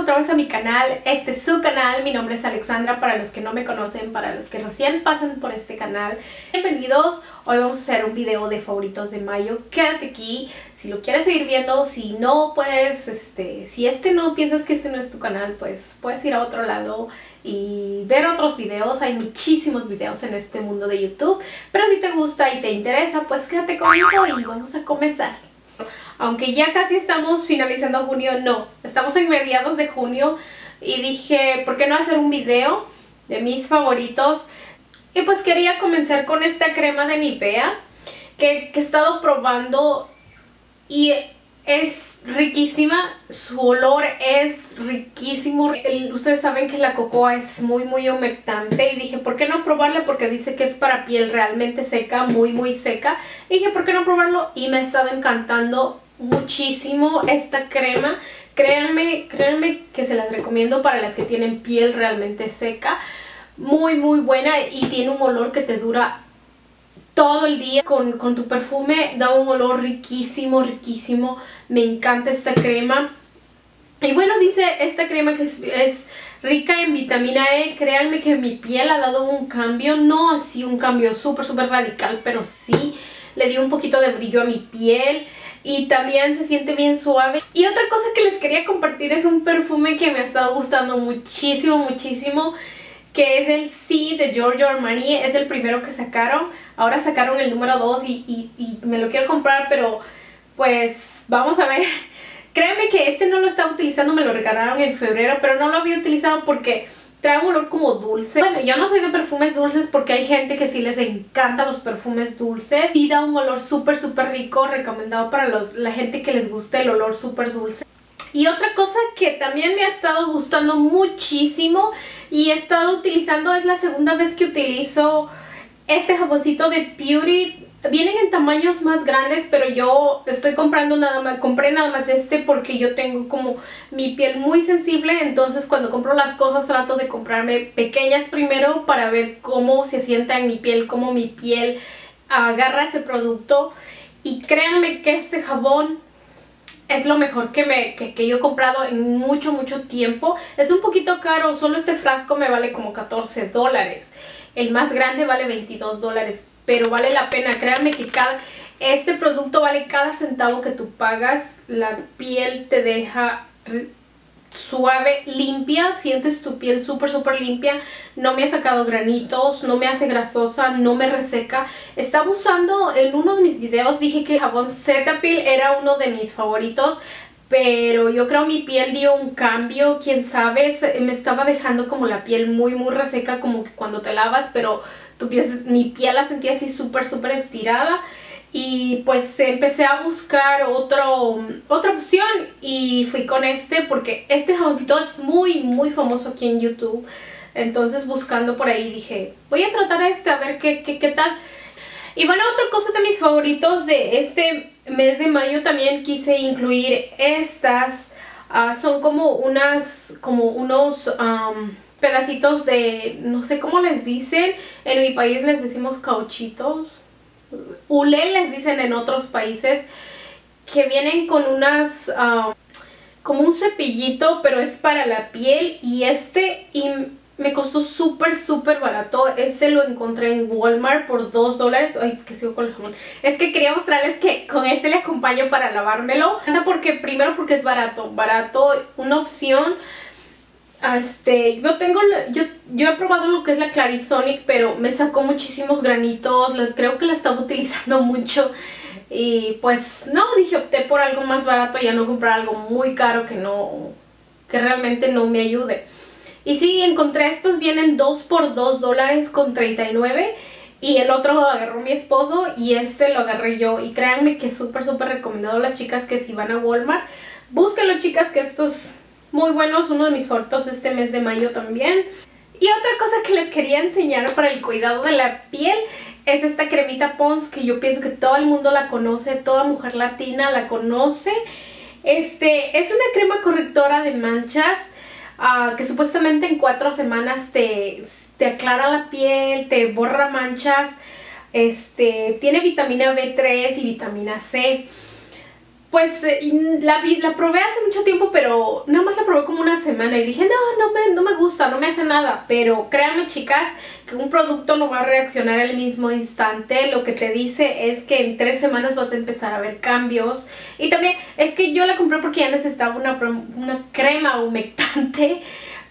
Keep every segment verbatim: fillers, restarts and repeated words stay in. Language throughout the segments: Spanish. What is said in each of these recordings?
otra vez a mi canal. Este es su canal, mi nombre es Alexandra, para los que no me conocen, para los que recién pasan por este canal. Bienvenidos, hoy vamos a hacer un video de favoritos de mayo. Quédate aquí, si lo quieres seguir viendo, si no puedes, este, si este no piensas que este no es tu canal, pues puedes ir a otro lado y ver otros videos. Hay muchísimos videos en este mundo de YouTube, pero si te gusta y te interesa, pues quédate conmigo y vamos a comenzar. Aunque ya casi estamos finalizando junio, no, estamos en mediados de junio y dije, ¿por qué no hacer un video de mis favoritos? Y pues quería comenzar con esta crema de Nivea que, que he estado probando y es riquísima, su olor es riquísimo. El, ustedes saben que la cocoa es muy muy humectante y dije, ¿por qué no probarla? Porque dice que es para piel realmente seca, muy muy seca. Y dije, ¿por qué no probarlo? Y me ha estado encantando muchísimo esta crema. Créanme, créanme que se las recomiendo para las que tienen piel realmente seca. Muy muy buena y tiene un olor que te dura todo el día. Con, con tu perfume da un olor riquísimo, riquísimo. Me encanta esta crema. Y bueno, dice esta crema que es, es rica en vitamina E. Créanme que mi piel ha dado un cambio. No así un cambio súper súper radical, pero sí le dio un poquito de brillo a mi piel. Y también se siente bien suave. Y otra cosa que les quería compartir es un perfume que me ha estado gustando muchísimo, muchísimo, que es el Sí de Giorgio Armani. Es el primero que sacaron. Ahora sacaron el número dos y, y, y me lo quiero comprar, pero pues vamos a ver. Créanme que este no lo estaba utilizando, me lo regalaron en febrero, pero no lo había utilizado porque trae un olor como dulce. Bueno, yo no soy de perfumes dulces porque hay gente que sí les encanta los perfumes dulces. Y da un olor súper súper rico, recomendado para los, la gente que les gusta el olor súper dulce. Y otra cosa que también me ha estado gustando muchísimo y he estado utilizando, es la segunda vez que utilizo este jaboncito de Beauty. Vienen en tamaños más grandes, pero yo estoy comprando nada más, compré nada más este porque yo tengo como mi piel muy sensible. Entonces cuando compro las cosas trato de comprarme pequeñas primero para ver cómo se sienta en mi piel, cómo mi piel agarra ese producto. Y créanme que este jabón es lo mejor que, me, que, que yo he comprado en mucho mucho tiempo. Es un poquito caro, solo este frasco me vale como catorce dólares. El más grande vale veintidós dólares, pero vale la pena. Créanme que cada, este producto vale cada centavo que tú pagas. La piel te deja suave, limpia, sientes tu piel súper súper limpia. No me ha sacado granitos, no me hace grasosa, no me reseca. Estaba usando en uno de mis videos, dije que el jabón Cetaphil era uno de mis favoritos, pero yo creo mi piel dio un cambio, quién sabe, me estaba dejando como la piel muy muy reseca, como que cuando te lavas, pero tu piel, mi piel la sentía así súper súper estirada. Y pues empecé a buscar otro, otra opción y fui con este porque este jaboncito es muy muy famoso aquí en YouTube. Entonces buscando por ahí dije, voy a tratar este a ver qué, qué, qué tal. Y bueno, otra cosa de mis favoritos de este mes de mayo también quise incluir estas. Uh, son como unas, como unos um, pedacitos de, no sé cómo les dicen. En mi país les decimos cauchitos. Hule les dicen en otros países, que vienen con unas uh, como un cepillito, pero es para la piel. Y este y me costó súper súper barato. Este lo encontré en Walmart por dos dólares. Ay, que sigo con el jabón. Es que quería mostrarles que con este le acompaño para lavármelo. Porque, primero porque es barato, barato, una opción. Este, yo tengo, yo, yo he probado lo que es la Clarisonic, pero me sacó muchísimos granitos, creo que la estaba utilizando mucho. Y pues no, dije, opté por algo más barato, ya no comprar algo muy caro que no, que realmente no me ayude. Y sí, encontré estos, vienen dos por dos dólares con treinta y nueve. Y el otro lo agarró mi esposo y este lo agarré yo. Y créanme que es súper súper recomendado a las chicas que si van a Walmart, búsquenlo, chicas, que estos muy buenos, uno de mis favoritos de este mes de mayo también. Y otra cosa que les quería enseñar para el cuidado de la piel es esta cremita Pond's, que yo pienso que todo el mundo la conoce, toda mujer latina la conoce. Este es una crema correctora de manchas uh, que supuestamente en cuatro semanas te, te aclara la piel, te borra manchas. Este tiene vitamina B tres y vitamina C. Pues la, la probé hace mucho tiempo, pero nada más la probé como una semana y dije, no, no me, no me gusta, no me hace nada. Pero créanme, chicas, que un producto no va a reaccionar al mismo instante. Lo que te dice es que en tres semanas vas a empezar a ver cambios. Y también es que yo la compré porque ya necesitaba una, una crema humectante.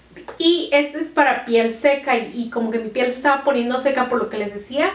Y este es para piel seca y, y como que mi piel se estaba poniendo seca por lo que les decía.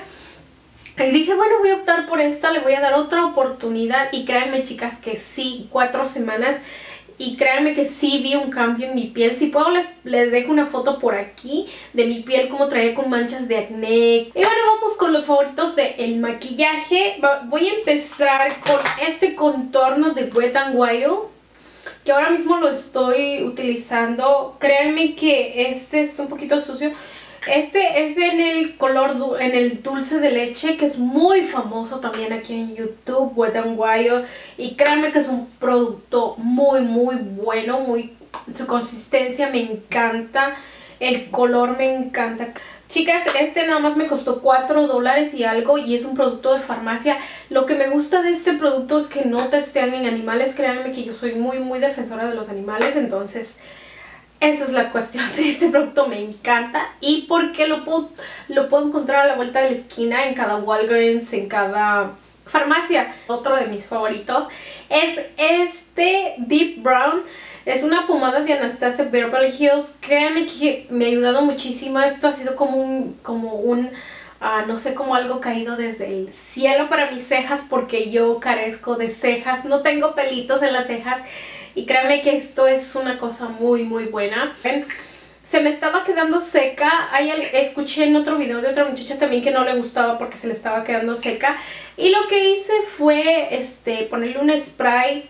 Y dije, bueno, voy a optar por esta, le voy a dar otra oportunidad. Y créanme, chicas, que sí, cuatro semanas. Y créanme que sí vi un cambio en mi piel. Si puedo les, les dejo una foto por aquí de mi piel como traía con manchas de acné. Y bueno, vamos con los favoritos del maquillaje. Voy a empezar con este contorno de Wet n Wild, que ahora mismo lo estoy utilizando. Créanme que este está un poquito sucio. Este es en el color, en el dulce de leche, que es muy famoso también aquí en YouTube, Wet n Wild. Y créanme que es un producto muy, muy bueno, muy, su consistencia me encanta, el color me encanta. Chicas, este nada más me costó cuatro dólares y algo y es un producto de farmacia. Lo que me gusta de este producto es que no testean en animales. Créanme que yo soy muy, muy defensora de los animales, entonces esa es la cuestión de este producto, me encanta. Y porque lo puedo, lo puedo encontrar a la vuelta de la esquina, en cada Walgreens, en cada farmacia. Otro de mis favoritos es este Deep Brown. Es una pomada de Anastasia Beverly Hills. Créanme que me ha ayudado muchísimo. Esto ha sido como un, como un uh, no sé, como algo caído desde el cielo para mis cejas, porque yo carezco de cejas, no tengo pelitos en las cejas. Y créanme que esto es una cosa muy muy buena. ¿Ven? Se me estaba quedando seca. Hay, escuché en otro video de otra muchacha también que no le gustaba porque se le estaba quedando seca. Y lo que hice fue este ponerle un spray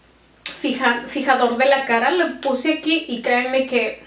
fija, fijador de la cara. Lo puse aquí y créanme que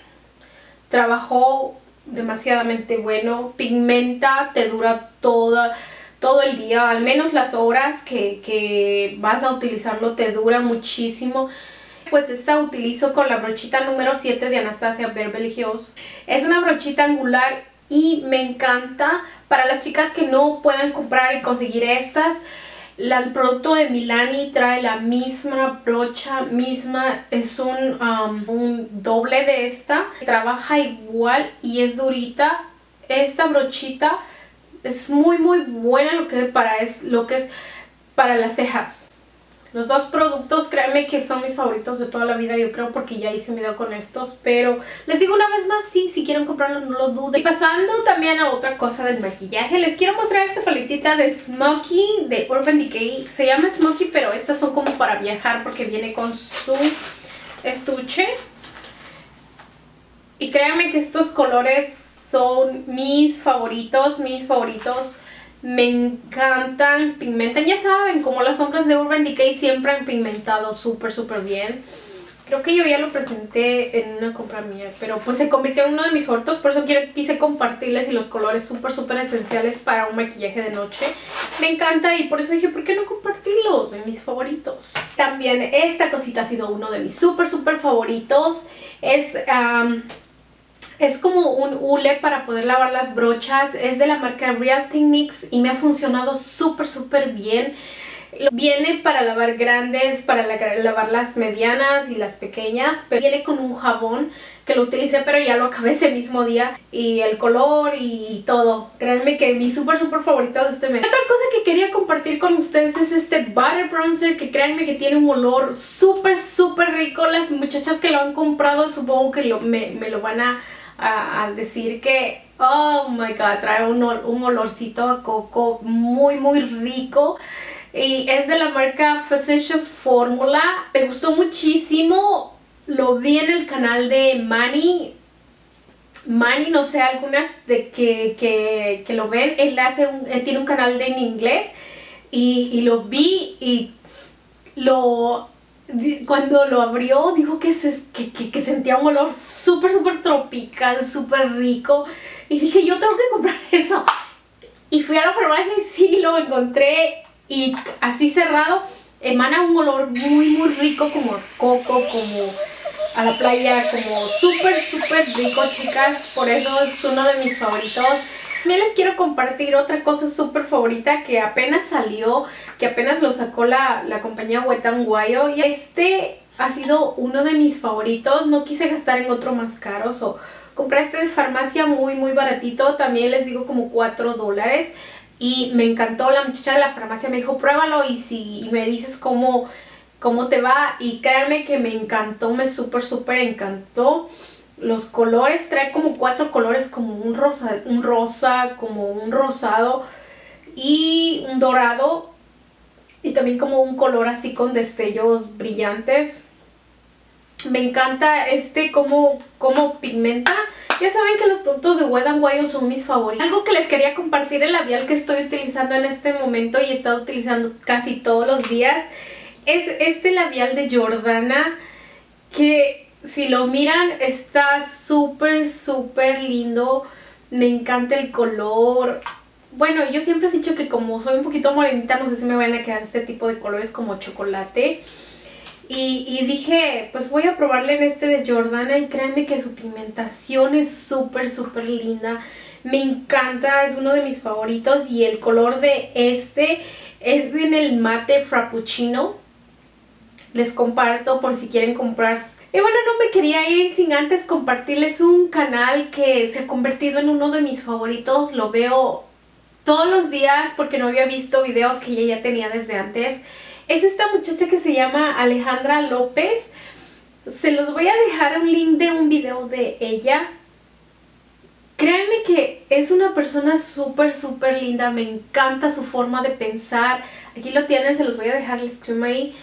trabajó demasiadamente bueno. Pigmenta, te dura toda... todo el día, al menos las horas que, que vas a utilizarlo te dura muchísimo. Pues esta utilizo con la brochita número siete de Anastasia Beverly Hills. Es una brochita angular y me encanta. Para las chicas que no puedan comprar y conseguir estas, la, el producto de Milani trae la misma brocha, misma, es un, um, un doble de esta. Trabaja igual y es durita. Esta brochita es muy muy buena lo que, para es, lo que es para las cejas. Los dos productos, créanme que son mis favoritos de toda la vida, yo creo, porque ya hice un video con estos. Pero les digo una vez más, sí, si quieren comprarlo no lo duden. Y pasando también a otra cosa del maquillaje, les quiero mostrar esta paletita de Smokey de Urban Decay. Se llama Smokey, pero estas son como para viajar porque viene con su estuche. Y créanme que estos colores son mis favoritos, mis favoritos. Me encantan, pigmentan, ya saben, como las sombras de Urban Decay siempre han pigmentado súper, súper bien. Creo que yo ya lo presenté en una compra mía, pero pues se convirtió en uno de mis favoritos. Por eso quiero, quise compartirles, y los colores súper, súper esenciales para un maquillaje de noche. Me encanta y por eso dije, ¿por qué no compartirlos de mis favoritos? También esta cosita ha sido uno de mis súper, súper favoritos. Es... Um, Es como un hule para poder lavar las brochas. Es de la marca Real Techniques y me ha funcionado súper súper bien. Viene para lavar grandes, para la, lavar las medianas y las pequeñas. Pero viene con un jabón que lo utilicé, pero ya lo acabé ese mismo día. Y el color y todo. Créanme que mi súper súper favorito de este mes. Otra cosa que quería compartir con ustedes es este Butter Bronzer, que créanme que tiene un olor súper súper rico. Las muchachas que lo han comprado supongo que lo, me, me lo van a... A, a decir que, oh my god, trae un, un olorcito a coco muy muy rico. Y es de la marca Physicians Formula. Me gustó muchísimo. Lo vi en el canal de Manny. Manny, no sé, algunas de que, que, que lo ven. Él hace un, él tiene un canal de en inglés. Y, y lo vi y lo... Cuando lo abrió dijo que, se, que, que, que sentía un olor súper súper tropical, súper rico. Y dije, yo tengo que comprar eso. Y fui a la farmacia y sí, lo encontré. Y así cerrado, emana un olor muy muy rico, como a coco, como a la playa, como súper súper rico, chicas. Por eso es uno de mis favoritos. También les quiero compartir otra cosa súper favorita que apenas salió, que apenas lo sacó la, la compañía Wet n Wild. Y este Ha sido uno de mis favoritos. No quise gastar en otro más caro. So, compré este de farmacia muy muy baratito. También les digo como cuatro dólares. Y me encantó. La muchacha de la farmacia me dijo pruébalo y si y me dices cómo, cómo te va. Y créanme que me encantó. Me súper súper encantó. Los colores, trae como cuatro colores, como un rosa, un rosa, como un rosado y un dorado. Y también como un color así con destellos brillantes. Me encanta este como, como pigmenta. Ya saben que los productos de Wet n Wild son mis favoritos. Algo que les quería compartir, el labial que estoy utilizando en este momento y he estado utilizando casi todos los días, es este labial de Jordana, que si lo miran está súper súper lindo. Me encanta el color. Bueno, yo siempre he dicho que como soy un poquito morenita, no sé si me van a quedar este tipo de colores como chocolate. Y, y dije, pues voy a probarle en este de Jordana y créanme que su pigmentación es súper súper linda. Me encanta, es uno de mis favoritos y el color de este es en el mate frappuccino. Les comparto por si quieren comprar. Y bueno, no me quería ir sin antes compartirles un canal que se ha convertido en uno de mis favoritos. Lo veo todos los días porque no había visto videos que ella ya tenía desde antes. Es esta muchacha que se llama Alejandra López. Se los voy a dejar un link de un video de ella. Créanme que es una persona súper súper linda. Me encanta su forma de pensar. Aquí lo tienen, se los voy a dejar el screen ahí.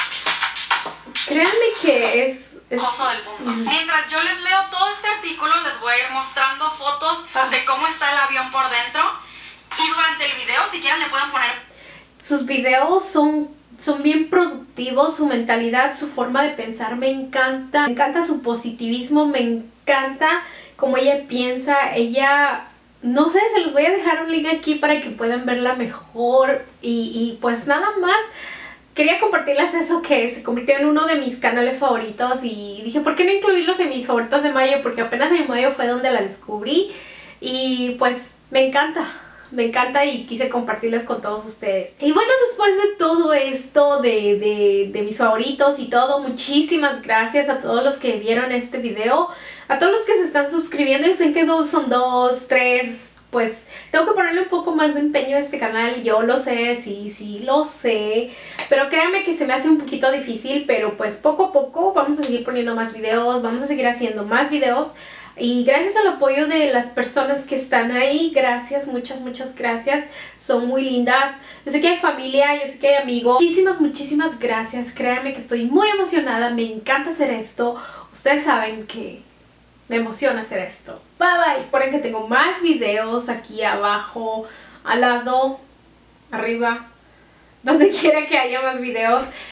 Créanme que es... es... Cosa del mundo. Mm. Mientras yo les leo todo este artículo, les voy a ir mostrando fotos ah. de cómo está el avión por dentro. Y durante el video, si quieren, le pueden poner... Sus videos son, son bien productivos, su mentalidad, su forma de pensar me encanta. Me encanta su positivismo, me encanta cómo ella piensa. Ella, no sé, se los voy a dejar un link aquí para que puedan verla mejor. Y, y pues nada más, quería compartirles eso que se convirtió en uno de mis canales favoritos. Y dije, ¿por qué no incluirlos en mis favoritos de mayo? Porque apenas en mayo fue donde la descubrí. Y pues me encanta. Me encanta y quise compartirles con todos ustedes. Y bueno, después de todo esto, de, de, de mis favoritos y todo, muchísimas gracias a todos los que vieron este video. A todos los que se están suscribiendo. Yo sé que dos son dos, tres. Pues tengo que ponerle un poco más de empeño a este canal. Yo lo sé, sí, sí, lo sé. Pero créanme que se me hace un poquito difícil. Pero pues poco a poco vamos a seguir poniendo más videos. Vamos a seguir haciendo más videos. Y gracias al apoyo de las personas que están ahí, gracias, muchas, muchas gracias, son muy lindas. Yo sé que hay familia, yo sé que hay amigos. Muchísimas, muchísimas gracias, créanme que estoy muy emocionada, me encanta hacer esto. Ustedes saben que me emociona hacer esto. Bye bye. Recuerden que tengo más videos aquí abajo, al lado, arriba, donde quiera que haya más videos.